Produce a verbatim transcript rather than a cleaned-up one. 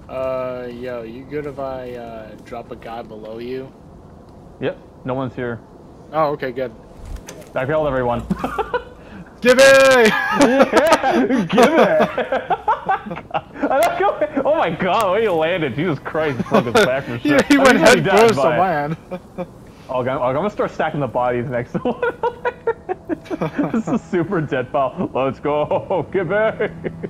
Uh, yo, you good if I uh, drop a guy below you? Yep, no one's here. Oh, okay, good. I killed everyone. Give it! Yeah, give it! Oh my god, the way you landed, Jesus Christ, broke his back for sure. Yeah, he went head died, first but... on my end. Oh, I'm, I'm gonna start stacking the bodies next to one another. This is super dead pal. Let's go, get back!